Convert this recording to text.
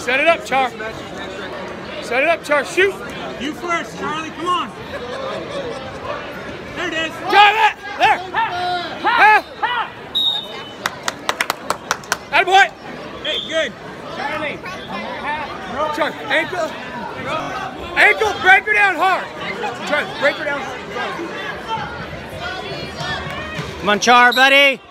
Set it up, Char. Set it up, Char. Shoot. You first, Charlie. Come on. There it is. Drive it. There. Attaboy. Hey, good. Charlie. Char, ankle. Ankle, break her down hard. Char, break her down hard. Come on, Char, buddy.